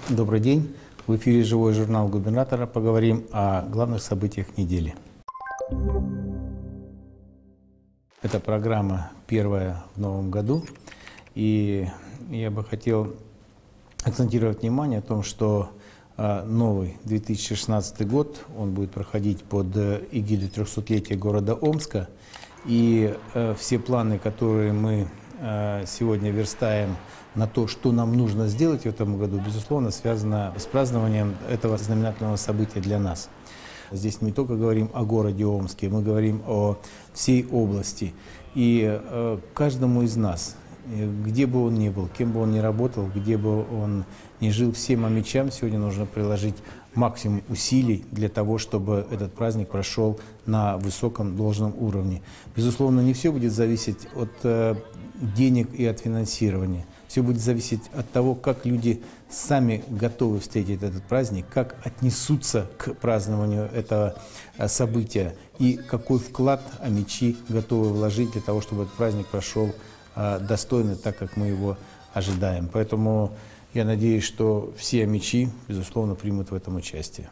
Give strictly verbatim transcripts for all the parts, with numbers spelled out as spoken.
Добрый день. В эфире «Живой журнал губернатора». Поговорим о главных событиях недели. Эта программа первая в новом году. И я бы хотел акцентировать внимание о том, что новый две тысячи шестнадцатый год, он будет проходить под эгидой трехсотлетия города Омска. И все планы, которые мы сегодня верстаем на то, что нам нужно сделать в этом году, безусловно, связано с празднованием этого знаменательного события для нас. Здесь не только говорим о городе Омске, мы говорим о всей области. И э, каждому из нас, где бы он ни был, кем бы он ни работал, где бы он ни жил, всем омичам сегодня нужно приложить максимум усилий для того, чтобы этот праздник прошел на высоком должном уровне. Безусловно, не все будет зависеть от э, денег и от финансирования. Все будет зависеть от того, как люди сами готовы встретить этот праздник, как отнесутся к празднованию этого события и какой вклад омичи готовы вложить для того, чтобы этот праздник прошел достойно, так как мы его ожидаем. Поэтому я надеюсь, что все омичи, безусловно, примут в этом участие.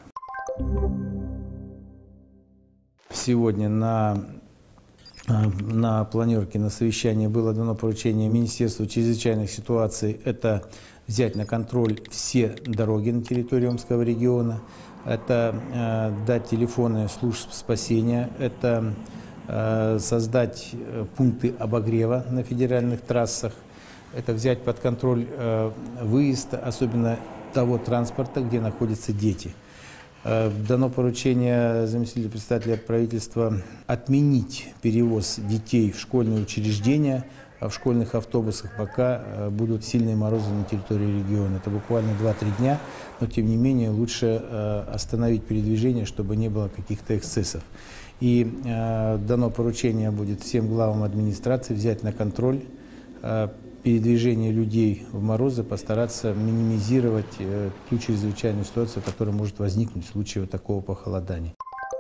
Сегодня на На планерке, на совещании было дано поручение Министерству чрезвычайных ситуаций. Это взять на контроль все дороги на территории Омского региона, это э, дать телефоны служб спасения, это э, создать пункты обогрева на федеральных трассах, это взять под контроль э, выезд, особенно того транспорта, где находятся дети. Дано поручение заместителю председателя правительства отменить перевоз детей в школьные учреждения, в школьных автобусах, пока будут сильные морозы на территории региона. Это буквально два-три дня, но тем не менее лучше остановить передвижение, чтобы не было каких-то эксцессов. И дано поручение будет всем главам администрации взять на контроль передвижение людей в морозы, постараться минимизировать э, ту чрезвычайную ситуацию, которая может возникнуть в случае вот такого похолодания.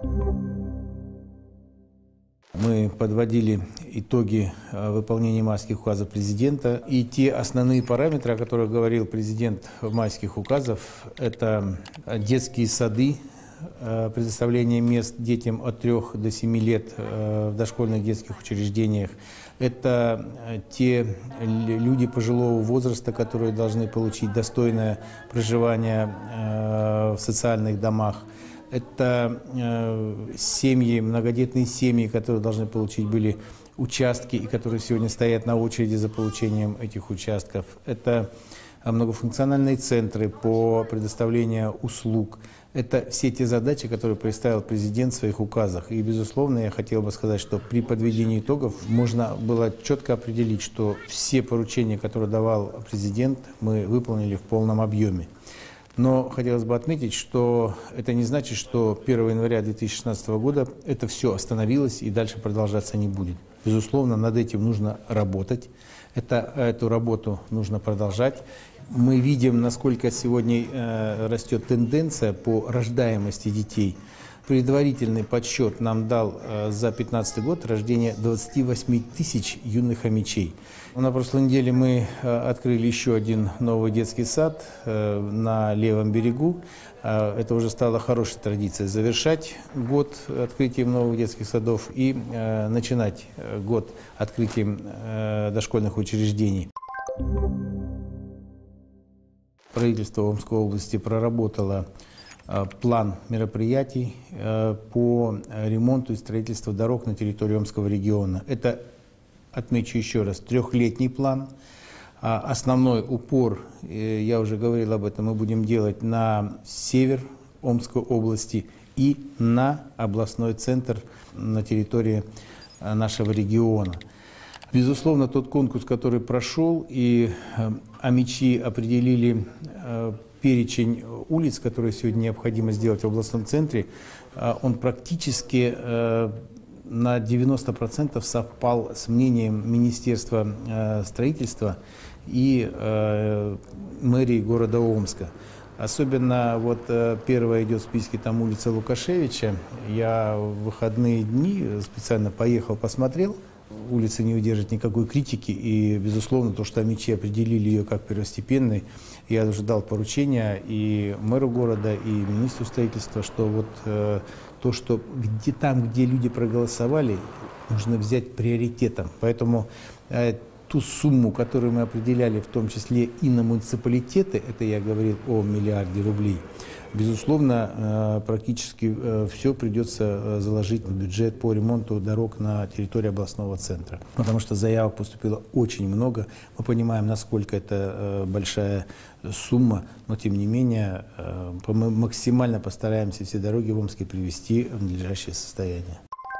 Мы подводили итоги э, выполнения майских указов президента. И те основные параметры, о которых говорил президент в майских указах, это детские сады, э, предоставление мест детям от трёх до семи лет э, в дошкольных детских учреждениях. Это те люди пожилого возраста, которые должны получить достойное проживание в социальных домах. Это семьи, многодетные семьи, которые должны получить были участки и которые сегодня стоят на очереди за получением этих участков. Это многофункциональные центры по предоставлению услуг. Это все те задачи, которые представил президент в своих указах. И, безусловно, я хотел бы сказать, что при подведении итогов можно было четко определить, что все поручения, которые давал президент, мы выполнили в полном объеме. Но хотелось бы отметить, что это не значит, что первого января две тысячи шестнадцатого года это все остановилось и дальше продолжаться не будет. Безусловно, над этим нужно работать. Это, эту работу нужно продолжать. Мы видим, насколько сегодня э, растет тенденция по рождаемости детей. Предварительный подсчет нам дал э, за две тысячи пятнадцатый год рождение двадцати восьми тысяч юных омичей. На прошлой неделе мы э, открыли еще один новый детский сад э, на левом берегу. Э, это уже стало хорошей традицией завершать год открытием новых детских садов и э, начинать год открытием э, дошкольных учреждений. Правительство Омской области проработало э, план мероприятий э, по ремонту и строительству дорог на территории Омского региона. Это, отмечу еще раз, трехлетний план. А основной упор, э, я уже говорил об этом, мы будем делать на север Омской области и на областной центр на территории э, нашего региона. Безусловно, тот конкурс, который прошел, и э, омичи определили э, перечень улиц, которые сегодня необходимо сделать в областном центре, э, он практически э, на девяносто процентов совпал с мнением Министерства э, строительства и э, мэрии города Омска. Особенно вот э, первая идет в списке там улица Лукашевича. Я в выходные дни специально поехал, посмотрел. улица не удержит никакой критики, и, безусловно, то, что омичи определили ее как первостепенной, я уже дал поручение и мэру города, и министру строительства, что вот э, то, что где, там, где люди проголосовали, нужно взять приоритетом. Поэтому э, ту сумму, которую мы определяли, в том числе и на муниципалитеты, это я говорил о миллиарде рублей, безусловно, практически все придется заложить в бюджет по ремонту дорог на территории областного центра. Потому что заявок поступило очень много. Мы понимаем, насколько это большая сумма, но тем не менее мы максимально постараемся все дороги в Омске привести в надлежащее состояние.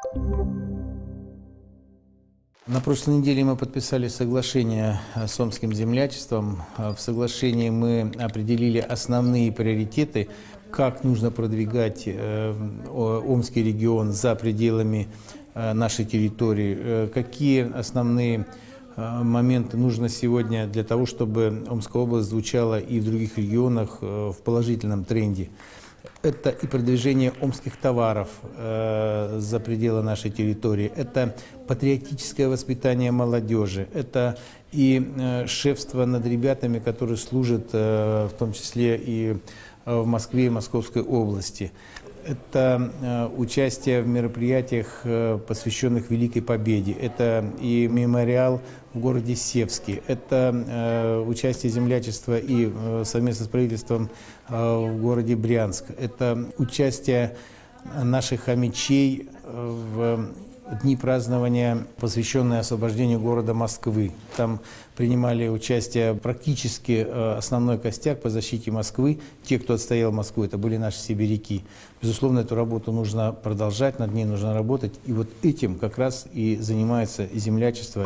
На прошлой неделе мы подписали соглашение с Омским землячеством. В соглашении мы определили основные приоритеты, как нужно продвигать Омский регион за пределами нашей территории, какие основные моменты нужно сегодня для того, чтобы Омская область звучала и в других регионах в положительном тренде. Это и продвижение омских товаров э, за пределы нашей территории, это патриотическое воспитание молодежи, это и э, шефство над ребятами, которые служат э, в том числе и в Москве и Московской области. Это э, участие в мероприятиях, э, посвященных Великой Победе. Это и мемориал в городе Севске. Это э, участие землячества и э, совместно с правительством э, в городе Брянск. Это участие наших омичей в дни празднования, посвященные освобождению города Москвы. Там принимали участие практически основной костяк по защите Москвы. Те, кто отстоял Москву, это были наши сибиряки. Безусловно, эту работу нужно продолжать, над ней нужно работать. И вот этим как раз и занимается землячество.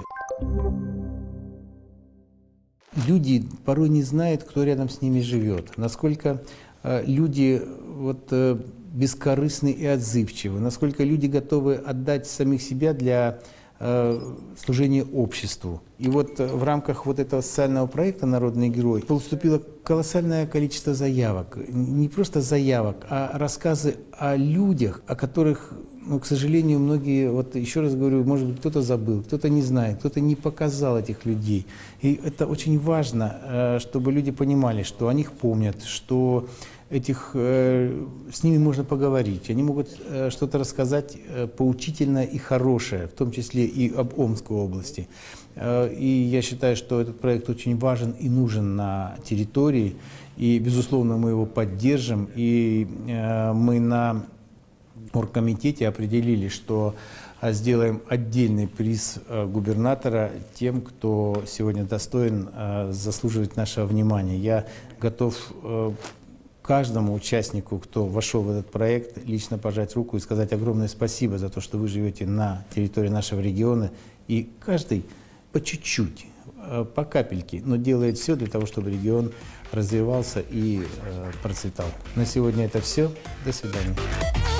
Люди порой не знают, кто рядом с ними живет, насколько люди вот, бескорыстны и отзывчивы, насколько люди готовы отдать самих себя для э, служения обществу. И вот в рамках вот этого социального проекта «Народный герой» поступило колоссальное количество заявок. Не просто заявок, а рассказы о людях, о которых, ну, к сожалению, многие, вот еще раз говорю, может быть, кто-то забыл, кто-то не знает, кто-то не показал этих людей. И это очень важно, чтобы люди понимали, что о них помнят, что этих, с ними можно поговорить, они могут что-то рассказать поучительное и хорошее, в том числе и об Омской области. И я считаю, что этот проект очень важен и нужен на территории, и, безусловно, мы его поддержим, и мы на оргкомитете определили, что сделаем отдельный приз губернатора тем, кто сегодня достоин, заслуживает нашего внимания. Я готов каждому участнику, кто вошел в этот проект, лично пожать руку и сказать огромное спасибо за то, что вы живете на территории нашего региона. И каждый по чуть-чуть, по капельке, но делает все для того, чтобы регион развивался и процветал. На сегодня это все. До свидания.